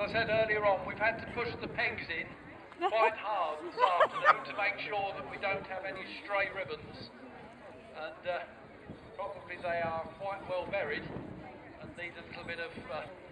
I said earlier on, we've had to push the pegs in quite hard this afternoon to make sure that we don't have any stray ribbons. And probably they are quite well buried and need a little bit of